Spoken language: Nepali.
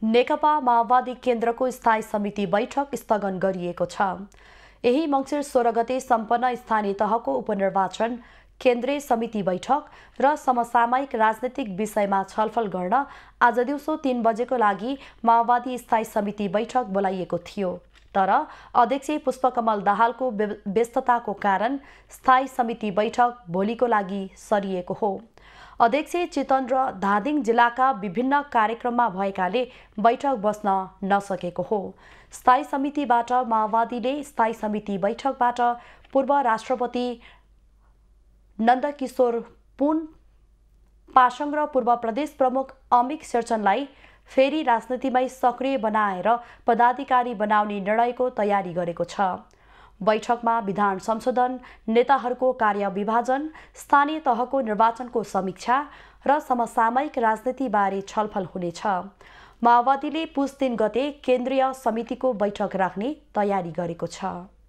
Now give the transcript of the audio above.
नेकपा माओवादी केन्द्रको स्थायी समिति बैठक स्थगन गरिएको छ। यही मङ्सिर 16 गते सम्पन्न स्थानीय तहको उपनिर्वाचन, केन्द्रीय समिति बैठक र समसामयिक राजनीतिक विषयमा छलफल गर्न आज दिउँसो 3 बजेको लागि माओवादी स्थायी समिति बैठक बोलाइएको थियो। तर अध्यक्ष पुष्पकमल दाहालको व्यस्तताको कारण स्थायी समिति बैठक भोलिको लागि सरिएको हो। अध्यक्ष चितवन र धादिङ जिल्लाका विभिन्न कार्यक्रममा भएकाले बैठक बस्न नसकेको हो। स्थायी समितिबाट माओवादीले स्थायी समिति बैठकबाट पूर्व राष्ट्रपति नन्दकिशोर पुन पासङ र पूर्व प्रदेश प्रमुख अमिक शेरचनलाई फेरि राजनीतिमै सक्रिय बनाएर पदाधिकारी बनाउने निर्णयको तयारी गरेको छ। बैठकमा विधान संशोधन, नेताहरूको कार्य विभाजन, स्थानीय तहको निर्वाचनको समीक्षा र समसामयिक राजनीतिबारे छलफल हुनेछ। माओवादीले पुस 3 गते केन्द्रीय समितिको बैठक राख्ने तयारी गरेको छ।